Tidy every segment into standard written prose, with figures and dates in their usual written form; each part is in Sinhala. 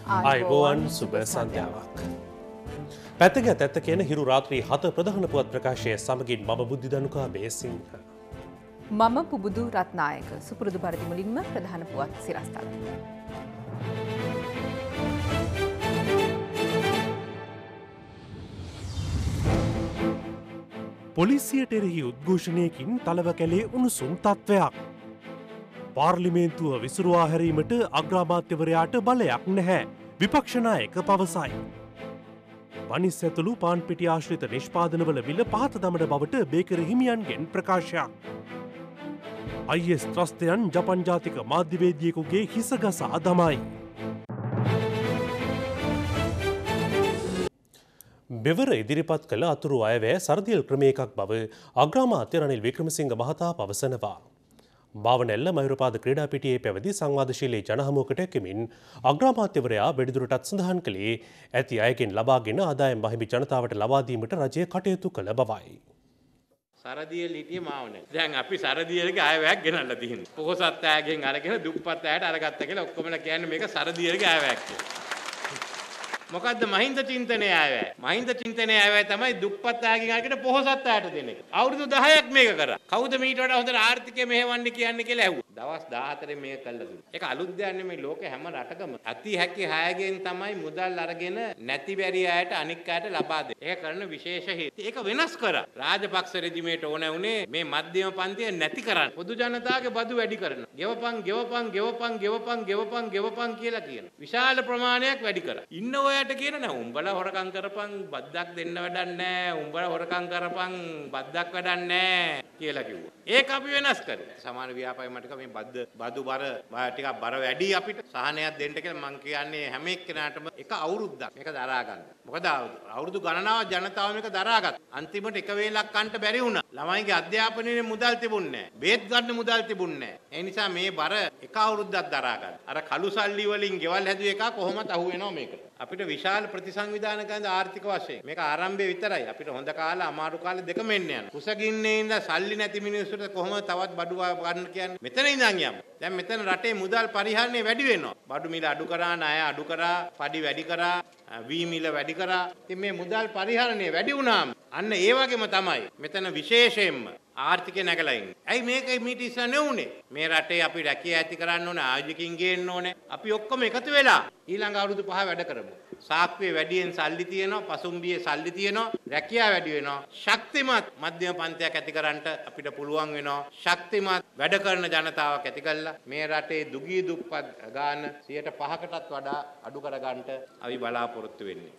ආයුබෝවන් සුබ සන්ධ්‍යාවක්. පැත්තක ඇත්ත කියන හිරු රාත්‍රී 7 ප්‍රධාන පුවත් ප්‍රකාශය සමගින් මම බුද්ධිදනුකා බේසිංහ. මම පුබුදු රත්නායක. සුපුරුදු පරිදි මුලින්ම ප්‍රධාන පුවත් සිරස්තල. පොලිසියට එරෙහි උද්ඝෝෂණයකින් තලව කැලේ උණුසුම් තත්ත්වයක්. පාර්ලිමේන්තුව විසුරුවා හැරීමට අග්‍රාමාත්‍යවරයාට බලයක් නැහැ. විපක්ෂ නායක පවසයි. වනිස් ඇතුළු පාන් පිටි ආශ්‍රිත නිෂ්පාදනවල මිල පහත දමන බවට බේකරි හිමියන්ගෙන් ප්‍රකාශයක්. IS ත්‍රස්තයන් ජපන් ජාතික මාධ්‍යවේදියෙකුගේ හිස ගසා දමයි. මෙවර ඉදිරිපත් කළ අතුරු අයවැය සරදියල් ක්‍රමයකක් බව අග්‍රාමාත්‍ය රනිල් වික්‍රමසිංහ මහතා පවසනවා. බාවනැල්ල මයුරපාද ක්‍රීඩා පිටියේ පැවති සංවාදශීලී ජනහමුවකට එක්කමින් අග්‍රාමාත්‍යවරයා වැඩිදුරටත් සඳහන් කළේ ඇති අයගෙන් ලබාගෙන ආදායම් බහිමි ජනතාවට ලබා දීමට රජය කටයුතු කළ බවයි. සරදියල් හිටියේ මාවනේ. දැන් අපි සරදියල්ගේ අයවැයක් ගෙනල්ලා තියෙනවා. පොහොසත් අයගෙන් අරගෙන දුප්පත් අයට අරගත්ත කියලා ඔක්කොමලා කියන්නේ මේක සරදියල්ගේ අයවැයක් කියලා. මොකද්ද මහින්ද චින්තනයේ අයවැය? මහින්ද චින්තනයේ අයවැය තමයි දුප්පත් අයගෙන් අරගෙන පොහොසත් අයට දෙන එක. අවුරුදු 10ක් මේක කරා. කවුද මීට වඩා හොඳට ආර්ථිකය මෙහෙවන්නේ කියන්නේ කියලා ඇහුවා. දවස් 14 මේක කළා දුන්නා. ඒක අලුත් දෙයක් නෙමෙයි ලෝකේ හැම රටකම. අති හැකි 6ගෙන් තමයි මුදල් අරගෙන නැති බැරි අයට අනික් අයට ලබා දෙන්නේ. ඒක කරන විශේෂ හේතු. ඒක වෙනස් කරා. රාජපක්ෂ රෙජිමේට ඕන වුණේ මේ මධ්‍යම පන්තිය නැති කරන්න. පොදු ජනතාවගේ බදු වැඩි කරනවා. ගෙවපන් ගෙවපන් ගෙවපන් ගෙවපන් ගෙවපන් ගෙවපන් කියලා කියනවා. විශාල ප්‍රමාණයක් වැඩි කරා. ඉන්න ඔයාට කියන නෑ උඹලා හොරකම් කරපන් බද්දක් දෙන්න වැඩක් නෑ. උඹලා හොරකම් කරපන් බද්දක් වැඩක් නෑ කියලා කිව්වා. ඒක අපි වෙනස් කරා. සමාන ව්‍යාපාරය මට මේ බදු බර ටිකක් බර වැඩි අපිට සහනයක් දෙන්න කියලා මම කියන්නේ හැම එක්කෙනාටම එක අවුරුද්දක් මේක දරා ගන්න. මොකද අවුරුදු ගණනාවක් ජනතාව මේක දරාගත්තා. අන්තිමට එක වේලක් කන්න බැරි වුණා. ළමයිගේ අධ්‍යාපනයේ මුදල් තිබුණේ නැහැ. බේත් ගන්න මුදල් තිබුණේ නැහැ. ඒ නිසා මේ බර එක අවුරුද්දක් දරා ගන්න. අර කළු සල්ලි වලින් ගෙවල් හැදුවේ එක කොහොමද අහු වෙනව මේකට. අපිට විශාල ප්‍රතිසංවිධාන ගන්න ආර්ථික වශයෙන් මේක ආරම්භය විතරයි. අපිට හොඳ කාල අමාරු කාල දෙකම එන්න යනවා. කුසගින්නේ ඉඳලා සල්ලි නැති මිනිස්සුන්ට කොහොමද තවත් බඩු ගන්න කියන්නේ. මෙතන ඉඳන් යමු. දැන් මෙතන රටේ මුදල් පරිහරණය වැඩි වෙනවා. බඩු මිල අඩු කරා, ණය අඩු කරා, පඩි වැඩි කරා, වී මිල වැඩි කරා. ඉතින් මේ මුදල් පරිහරණය වැඩි වුණාම අන්න ඒ වගේම තමයි මෙතන විශේෂයෙන්ම ආර්ථිකය නැගලා ඉන්නේ. ඇයි මේක මීට ඉස්සර නෙවුනේ? මේ රටේ අපි රැකිය ඇති කරන්න ඕනේ, ආයෝජකින් ගේන්න ඕනේ. අපි ඔක්කොම එකතු වෙලා ඊළඟ අවුරුදු 5 වැඩ කරමු. සාක්කුවේ වැඩියෙන් සල්ලි තියෙනවා, පසුම්බියේ සල්ලි තියෙනවා, රැකියාව වැඩි වෙනවා. ශක්තිමත් මධ්‍යම පන්තියක් ඇති කරන්න අපිට පුළුවන් වෙනවා. ශක්තිමත් වැඩ කරන ජනතාවක් ඇති කළා මේ රටේ දුගී දුප්පත් ගාන 5%කටත් වඩා අඩු කරගන්න අපි බලාපොරොත්තු වෙන්නේ.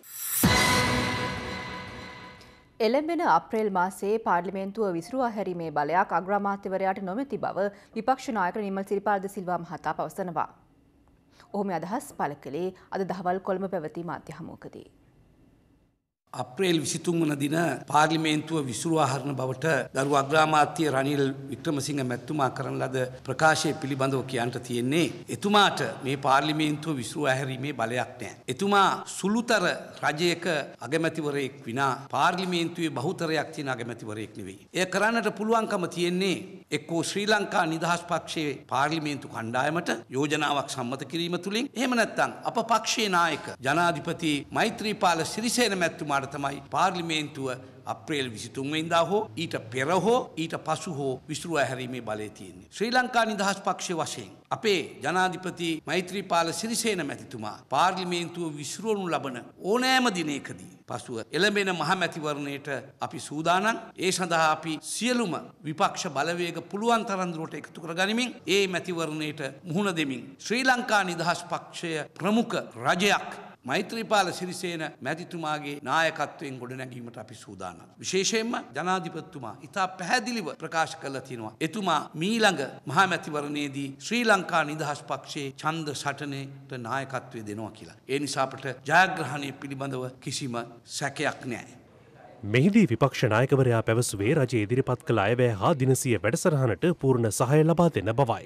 එළඹෙන අප්‍රේල් මාසයේ පාර්ලිමේන්තුව විසිරුවා හැරීමේ බලයක් අග්‍රාමාත්‍යවරයාට නොමැති බව විපක්ෂ නායක නිමල් සිරිපාල ද සිල්වා මහතා පවසනවා. ඔහු මේ අදහස් පළ කළේ අද දහවල් කොළඹ පැවති මාධ්‍ය හමුවකදී. අප්‍රේල් 23 වන දින පාර්ලිමේන්තුව විසිරුවා හරින බවට ගරු අග්‍රාමාත්‍ය රනිල් වික්‍රමසිංහ මැතිතුමා කරන ලද ප්‍රකාශය පිළිබඳව කියන්නට තියෙන්නේ එතුමාට මේ පාර්ලිමේන්තුව විසිරුවා හැරීමේ බලයක් නැහැ. එතුමා සුළුතර රජයක අගමැතිවරයෙක් විනා පාර්ලිමේන්තුවේ බහුතරයක් තියෙන අගමැතිවරයෙක් නෙවෙයි. එය කරන්නට පුළුවන්කම තියෙන්නේ එක්කෝ ශ්‍රී ලංකා නිදහස් පක්ෂයේ පාර්ලිමේන්තු කණ්ඩායමට යෝජනාවක් සම්මත කිරීම තුළින් එහෙම නැත්නම් අප පක්ෂයේ නායක ජනාධිපති මෛත්‍රීපාල සිරිසේන මැතිතුමා තමයි පාර්ලිමේන්තුව අප්‍රේල් 23 වෙනිදා හෝ ඊට පෙර හෝ ඊට පසු හෝ විසිරුවා හැරීමේ බලය තියෙන්නේ. ශ්‍රී ලංකා නිදහස් පක්ෂයේ වශයෙන් අපේ ජනාධිපති මෛත්‍රීපාල සිරිසේන මැතිතුමා පාර්ලිමේන්තුව විසිරුවනු ලබන ඕනෑම දිනයකදී පසුව එළඹෙන මහ මැතිවරණයට අපි සූදානම්. ඒ සඳහා අපි සියලුම විපක්ෂ බලවේග පුළුවන් තරම් දුරට එකතු කරගනිමින් ඒ මැතිවරණයට මුහුණ දෙමින් ශ්‍රී ලංකා නිදහස් පක්ෂය ප්‍රමුඛ රජයක් මෛත්‍රීපාල සිරිසේන මැතිතුමාගේ නායකත්වයෙන් ගොඩනැගීමට අපි සූදානම්. විශේෂයෙන්ම ජනාධිපතිතුමා ඉතා පැහැදිලිව ප්‍රකාශ කළා තියෙනවා. එතුමා මීළඟ මහා මැතිවරණයේදී ශ්‍රී ලංකා නිදහස් පක්ෂයේ ඡන්ද සටනේට නායකත්වය දෙනවා කියලා. ඒ නිසා අපට ජයග්‍රහණය පිළිබඳව කිසිම සැකයක් නැහැ. මෙහිදී විපක්ෂ නායකවරයා පැවසුවේ රජය ඉදිරිපත් කළ අයවැය හා දිනසිය වැඩසටහනට පූර්ණ සහාය ලබා දෙන බවයි.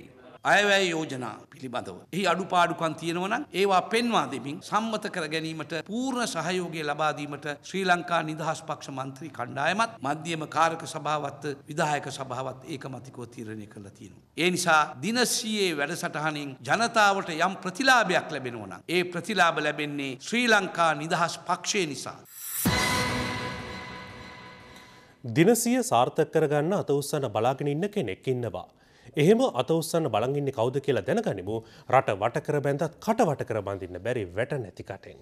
අයවැය යෝජනා පිළිබඳව එහි අඩුපාඩුකම් තියෙනවා නම් ඒවා පෙන්වා දෙමින් සම්මත කර ගැනීමට පූර්ණ සහයෝගය ලබා දීමට ශ්‍රී ලංකා නිදහස් පක්ෂ මන්ත්‍රී කණ්ඩායමත් මධ්‍යම කාරක සභාවත් විධායක සභාවත් ඒකමතිකව තීරණය කළා තියෙනවා. ඒ නිසා දින 100 වැඩසටහනින් ජනතාවට යම් ප්‍රතිලාභයක් ලැබෙනවා නම් ඒ ප්‍රතිලාභ ලැබෙන්නේ ශ්‍රී ලංකා නිදහස් පක්ෂය නිසා. දිනසිය සාර්ථක කරගන්න අත උස්සන බලාගෙන ඉන්න කෙනෙක් ඉන්නවා. එහෙම අත උස්සන්න බලන් ඉන්නේ කවුද කියලා දැනගනිමු. රට වට කර බැඳත් කට වට කර බඳින්න බැරි වැට නැති කටෙන්.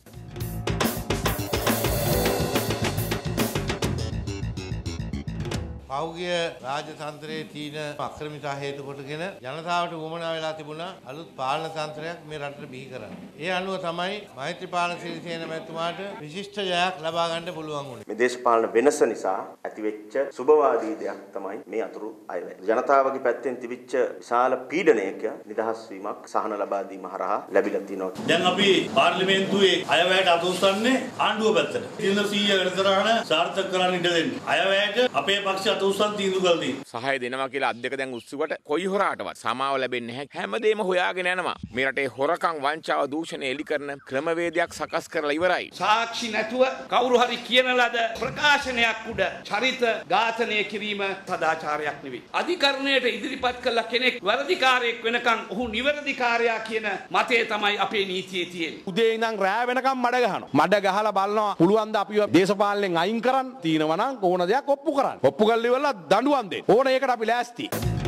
පෞගිය රාජතන්ත්‍රයේ තීන අක්‍රමිතා හේතු කොටගෙන ජනතාවට උවමනා වෙලා තිබුණා අලුත් පාලන තන්ත්‍රයක් මේ රටට බිහි කරන්න. ඒ අනුව තමයි මෛත්‍රීපාල සිරිසේන මැතිතුමාට විශිෂ්ට ජයක් ලබා ගන්න පුළුවන් වුණේ. මේ දේශපාලන වෙනස නිසා ඇතිවෙච්ච සුබවාදී දෙයක් තමයි මේ අතුරු අයවැය. ජනතාවගේ පැත්තෙන් තිබිච්ච විශාල පීඩනයක නිදහස් වීමක් සහන ලබා දීම හරහා ලැබිලා තිනවා. දැන් අපි පාර්ලිමේන්තුවේ අයවැයට අත උස්සන්නේ ආණ්ඩුව පැත්තට. 300 වැඩසටහන සාර්ථක කරන්න ඉඩ දෙන්න. අයවැයට අපේ පක්ෂ සහය දෙනවා කියලා අද්දක දැන් උස්සුවට කොයි හොරාටවත් සමාව ලැබෙන්නේ නැහැ. හැමදේම හොයාගෙන යනවා. මේ රටේ හොරකම් වංචාව දූෂණය එලි කරන ක්‍රමවේදයක් සකස් කරලා ඉවරයි. සාක්ෂි නැතුව කවුරු හරි කියන ලද ප්‍රකාශනයක් උඩ චරිත ඝාතනය කිරීම සදාචාරයක් නෙවෙයි. අධිකරණයට ඉදිරිපත් කළ කෙනෙක් වැරදිකාරයෙක් වෙනකන් ඔහු නිවැරදිකාරයා කියන මතය තමයි අපේ නීතියේ තියෙන්නේ. උදේ ඉඳන් රෑ වෙනකම් මඩ ගහනවා. මඩ ගහලා බලනවා පුළුවන් ද අපිව දේශපාලනයෙන් අයින් කරන්න තියෙනවා නම් ඕන දෙයක් ඔප්පු කරන්න. ඔප්පු කරලා ඉවරලා දඬුවම් දෙන්න. ඕන ඒකට අපි ලෑස්ති.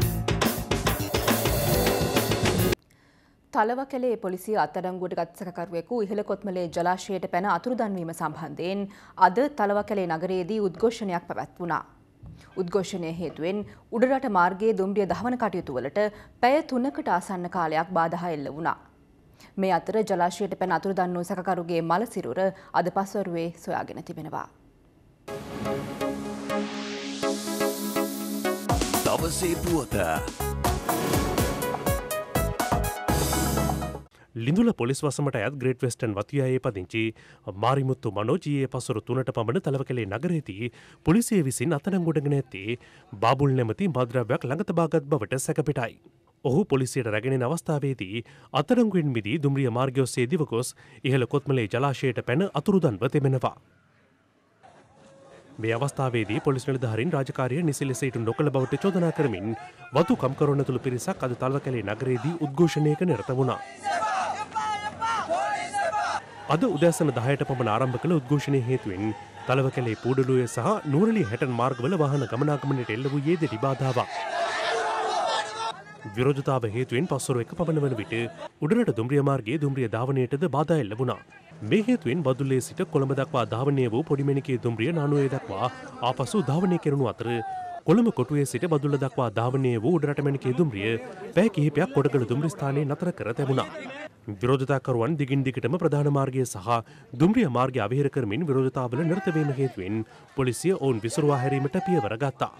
තලවකැලේ පොලිසිය අත්අඩංගුවට ගත් සැකකරුවෙකු ඉහළ කොත්මලේ ජලාශයට පැන අතුරුදන් වීම සම්බන්ධයෙන් අද තලවකැලේ නගරයේදී උද්ඝෝෂණයක් පැවැත්වුණා. උද්ඝෝෂණය හේතුවෙන් උඩරට මාර්ගයේ දුම්රිය දහවන කටයුතු වලට පැය 3කට ආසන්න කාලයක් බාධා එල්ල වුණා. මේ අතර ජලාශයට පැන අතුරුදන් වූ සැකකරුගේ මල සිරුර අද පස්වරුවේ සොයාගෙන තිබෙනවා. දවසේ පුවත ලිඳුල පොලිස් වසමට අයත් ග්‍රේට් වෙස්ටර්න් වතියායේ පදිංචි මාරිමුත්තු මනෝජීයේ පසුරු 3ට පමණ තලවකැලේ නගරයේදී පොලිසිය විසින් අත්අඩංගුවටගෙන ඇත්තේ බාබුල් නැමැති මද්‍රව්‍යයක් ළඟ තබාගත් බවට සැකපිටයි. ඔහු පොලිසියට රැගෙන අවස්ථාවේදී අත්අඩංගුවෙන් මිදී දුම්රිය මාර්ගය ඔස්සේ දිව ගොස් ඉහළ කොත්මලේ ජලාශයට පැන අතුරුදන්ව තිබෙනවා. මේ අවස්ථාවේදී පොලිස් නිලධාරීන් රාජකාරිය නිසි ලෙස ඉටු නොකළ බවට චෝදනා කරමින් වතු කම්කරවන තුළු පිරිසක් අද තල්වකැලේ නගරයේදී උද්ඝෝෂණයක නිරත වුණා. අද උදෑසන 10ට පමණ ආරම්භ කළ උද්ඝෝෂණයේ හේතුවෙන් තලවකැලේ පූඩලුවේ සහ නූරලී හැටන් මාර්ගවල වාහන ගමනාගමනයට එල්ල වූයේ දෙඩි බාධාවක්. විරෝධතාව හේතුවෙන් පස්වරු 1 පමණ වන විට උඩරට දුම්රිය මාර්ගයේ දුම්රිය ධාවනයටද බාධා එල්ල වුණා. මේ හේතුවෙන් බදුල්ලේ සිට කොළඹ දක්වා ධාවනය වූ පොඩිමැණිකේ දුම්රිය නානුවේ දක්වා ආපසු ධාවනය කෙරුණු අතර කොළඹ කොටුවේ සිට බදුල්ල දක්වා ධාවනය වූ උඩරට මැණිකේ දුම්රිය පැය කිහිපයක් කොටගල දුම්රිය ස්ථානයේ නතර කර තිබුණා. විරෝධතාකරුවන් දිගින් දිගටම ප්‍රධාන මාර්ගය සහ දුම්රිය මාර්ගය අවහිර කරමින් විරෝධතාවල නිරත වීම හේතුවෙන් පොලිසිය ඔවුන් විසිරුවා හැරීමට පියවර ගත්තා.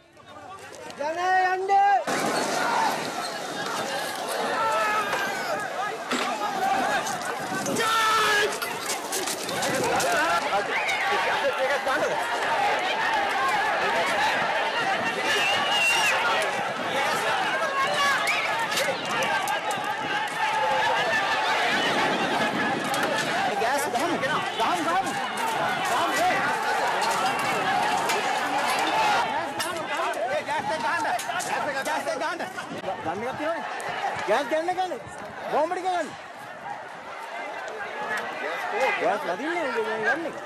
गैस गैस गन बॉम्बड़ी का गन गैस लदी नहीं गन नहीं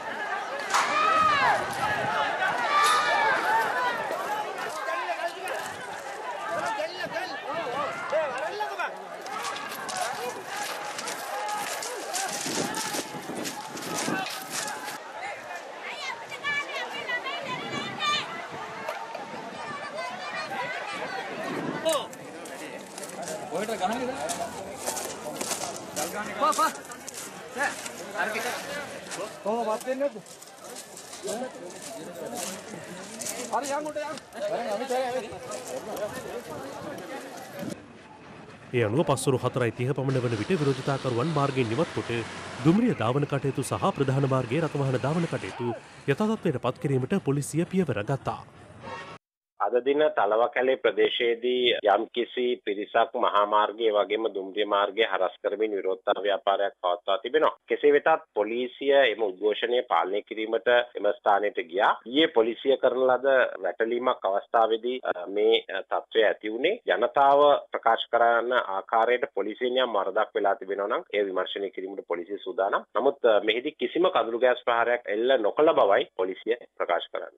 ඒ අනුව පස්වරු 4:30 පමණ වන විට විරෝධතාකරුවන් මාර්ගයෙන් ඉවත් කොට දුම්රිය ධාවන කටයුතු සහ ප්‍රධාන මාර්ගයේ රථවාහන ධාවන කටයුතු යථා තත්ත්වයට පත් කිරීමට පොලිසිය පියවර ගත්තා. අද දින තලවකැලේ ප්‍රදේශයේදී යම්කිසි පිරිසක් මහා මාර්ගයේ වගේම දුම්රිය මාර්ගයේ හරස් කරමින් විරෝධතා ව්‍යාපාරයක් පවත්වා තිබෙනවා. කෙසේ වෙතත් පොලිසිය එම උද්ඝෝෂණය පාලනය කිරීමට එම ස්ථානයට ගියා. ඊයේ පොලිසිය කරන ලද වැටලීමක් අවස්ථාවේදී මේ තත්ත්වය ඇති වුණේ. ජනතාව ප්‍රකාශ කරන ආකාරයට පොලිසියෙන් යම් වරදක් වෙලා තිබෙනවා නම් ඒ විමර්ශනය කිරීමට පොලිසිය සූදානම්. නමුත් මෙහිදී කිසිම කඳුළු ගෑස් ප්‍රහාරයක් එල්ල නොකළ බවයි පොලිසිය ප්‍රකාශ කරන්නේ.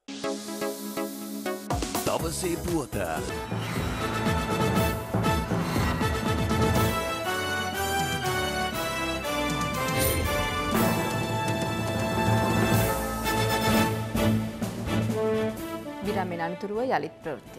දවසේ පුවත. විරාමයෙන් අනතුරුව යළිත් ප්‍රවෘත්ති.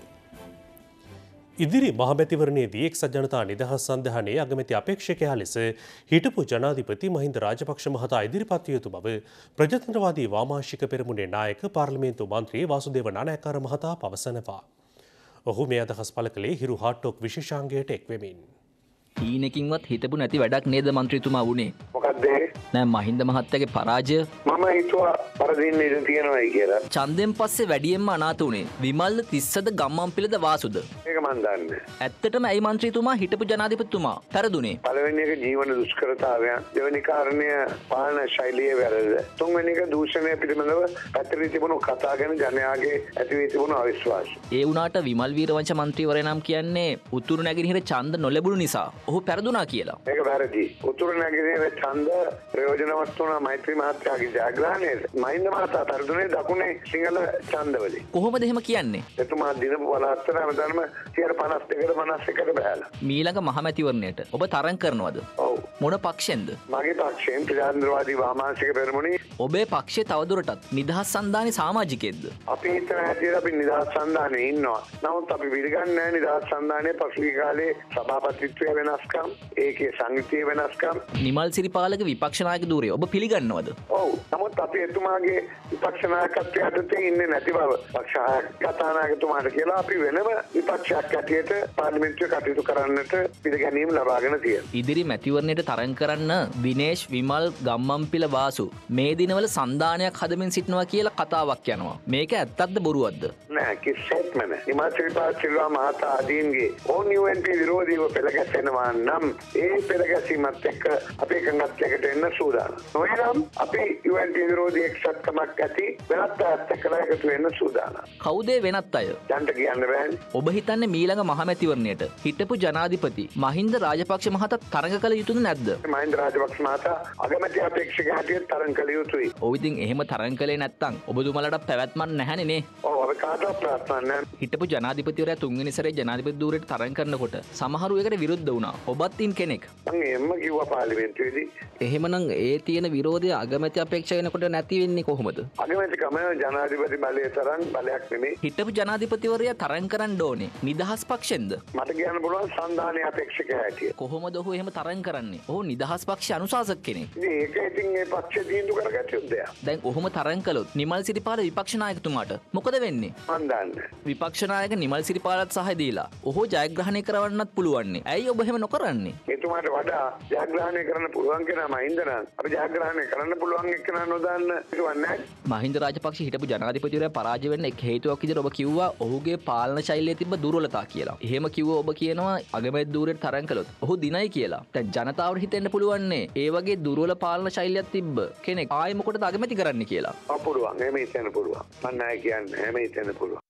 ඉදිරි මහමැතිවරණයේදී එක්සත් ජනතා නිදහස් සන්ධානයේ අගමැති අපේක්ෂකයා ලෙස හිටපු ජනාධිපති මහින්ද රාජපක්ෂ මහතා ඉදිරිපත් විය යුතු බව ප්‍රජාතන්ත්‍රවාදී වාමාංශික පෙරමුණේ නායක පාර්ලිමේන්තු මන්ත්‍රී වාසුදේව නානායක්කාර මහතා පවසනවා. ඔහු මේ අදහස් පළ කළේ හිරු හාට්ටොක් විශේෂාංගයට එක්වෙමින්. ඊනකින්වත් හිතපු නැති වැඩක් නේද මන්ත්‍රීතුමා වුණේ? මොකක්ද? නෑ මහින්ද මහත්තයාගේ පරාජය මම හිතුවා පරදින්න ඉඳ තියෙනවායි කියලා. ඡන්දයෙන් පස්සේ වැඩියෙන්ම අනාථ උනේ විමල්ද තිස්සද ගම්මන්පිලද වාසුද? ඒක මන් දන්නේ. ඇත්තටම ඇයි මන්ත්‍රීතුමා හිටපු ජනාධිපතිතුමා පෙරදුනේ? පළවෙනි එක ජීවන දුෂ්කරතාවයන්, දෙවෙනි කාරණය පාලන ශෛලියේ වැරද්ද, තුන්වෙනි එක දූෂණය පිළිබඳව පැතිරී තිබුණු කතා ගැන ජනයාගේ ඇති වී තිබුණු අවිශ්වාසය. ඒ වුණාට විමල් වීරවංශ මන්ත්‍රීවරයා නම් කියන්නේ උතුරු නැගෙනහිර ඡන්ද නොලැබුණු නිසා ඔහු පෙරදුනා කියලා. ඒක වැරදි. උතුරු නැගෙනහිර ඡන්ද ප්‍රයෝජනවත් වුණා මෛත්‍රී මහත්තයාගේ ජයග්‍රහණයට. මහින්ද මහතා පෙරදුනේ දකුණේ සිංහල ඡන්දවලින්. කොහොමද එහෙම කියන්නේ? එතුමා දිනපු පළාතට හැමදාම 52කට 51කට බහැලා. මීළඟ මහමැතිවරණයට ඔබ තරඟ කරනවද? ඔව්. මොන පක්ෂෙන්ද? මගේ පක්ෂයෙන් ප්‍රජාතන්ත්‍රවාදී වාමාංශික පෙරමුණේ. ඔබේ පක්ෂය තවදුරටත් නිදහස් සන්ධානයේ සමාජිකයෙක්ද? අපි හිතන හැටියට අපි නිදහස් සන්ධානයේ ඉන්නවා. නමුත් අපි පිළිගන්නේ නැහැ නිදහස් සන්ධානයේ පසුගිය කාලේ සභාපතිත්වය වෙනස්කම්, ඒකේ සංයුතිය වෙනස්කම්. නිමල් සිරිපාලගේ විපක්ෂ නායක ධූරය ඔබ පිළිගන්නවද? ඔව්. නමුත් අපි එතුමාගේ විපක්ෂ නායකත්වයට යටතේ ඉන්නේ නැති බව පක්ෂ කතානායකතුමාට කියලා අපි වෙනම විපක්ෂයක් ඇටියට පාර්ලිමේන්තුවේ කටයුතු කරන්නට පිළිගැනීම ලබාගෙන තියෙනවා. ඉදිරි මැතිවරණයට තරඟ කරන්න විනේෂ් විමල් ගම්මන්පිල වාසු මේ දිනවල සන්ධානයක් හදමින් සිටිනවා කියලා කතාවක් යනවා. මේක ඇත්තක්ද බොරුවක්ද? නෑ කිසිසේත්ම නෑ. නිමල් සිරිපාල සිල්වා මහතා ආදීන්ගේ ONUNP විරෝධීව පෙළගැසෙනවා නම් ඒ පෙළගැසීමත් එක්ක අපේ එකඟත්වයකට එන්න සූදානම්. නොවේනම් අපි UNP විරෝධී එක්සත්කමක් ඇති වෙනත් අයත් එක්කලා එකතු වෙන්න සූදානම්. කවුද වෙනත් අය? දැන්ට කියන්න බෑනේ. ඔබ හිතන්නේ මීළඟ මහමැතිවරණයට හිටපු ජනාධිපති මහින්ද රාජපක්ෂ මහතා තරඟ කළ යුතුද නැද්ද? මහින්ද රාජපක්ෂ මහතා අගමැති අපේක්ෂක හැටියට තරඟ කළ යුතුයි. ඔව් ඉතින් එහෙම තරඟ කළේ නැත්තම් ඔබතුමාලට පැවැත්මක් නැහැනේ නේ. ඔව් අපි කාටවත් ප්‍රාර්ථනා නැහැ. හිටපු ජනාධිපතිවරයා තුන්වෙනි සැරේ ජනාධිපති ධූරයට තරඟ කරනකොට සමහරු ඒකට විරුද්ධ වුණා. ඔබත් ඉන් කෙනෙක්. මම එම්ම කිව්වා පාර්ලිමේන්තුවේදී. එහෙමනම් ඒ තියෙන විරෝධය අගමැති අපේක්ෂා වෙනකොට නැති වෙන්නේ කොහොමද? අගමැතිකම ජනාධිපති බලයේ තරම් බලයක් නෙමෙයි. හිටපු ජනාධිපතිවරයා තරඟ කරන්න ඕනේ නිදහස් පක්ෂෙන්ද? මට කියන්න පුළුවන් සන්ධානයේ අපේක්ෂකයා හැටියට. කොහොමද ඔහු එහෙම තරඟ කරන්නේ? ඔහු නිදහස් පක්ෂ අනුශාසක කෙනෙක්. ඒක ඉතින් ඒ පක්ෂ තීන්දුව කරගත්ත යුද්ධයක්. දැන් ඔහොම තරඟ කළොත් නිමල් සිරිපාල විපක්ෂ නායකතුමාට මොකද වෙන්නේ? මන් දන්නේ. විපක්ෂ නායක නිමල් සිරිපාලත් සහය දීලා ඔහු ජයග්‍රහණය කරවන්නත් පුළුවන්. ඇයි ඔබ එහෙම නොකරන්නේ? එතුමාට වඩා ජයග්‍රහණය කරන්න පුළුවන් කෙනා මහින්ද නම් අපි ජයග්‍රහණය කරන්න පුළුවන් එක්කෙනා නොදන්න ඉතිවන්නේ. මහින්ද රාජපක්ෂ හිටපු ජනාධිපතිවරයා පරාජය වෙන්න එක් හේතුවක් විදිහට ඔබ කිව්වා ඔහුගේ පාලන ශෛලියේ තිබ්බ දුර්වලතා කියලා. එහෙම කිව්ව ඔබ කියනවා අගමැති ධූරයට තරඟ කළොත් ඔහු දිනයි කියලා. දැන් ජනතාවට හිතෙන්න පුළුවන්නේ ඒ වගේ දුර්වල පාලන ශෛලියක් තිබ්බ කෙනෙක් ආයෙ මොකටද අගමැති කරන්න කියලා. පුළුවන්. එහෙම හිතෙන්න පුළුවන්. මම නැහැ කියන්නේ. එහෙම හිතෙන්න පුළුවන්.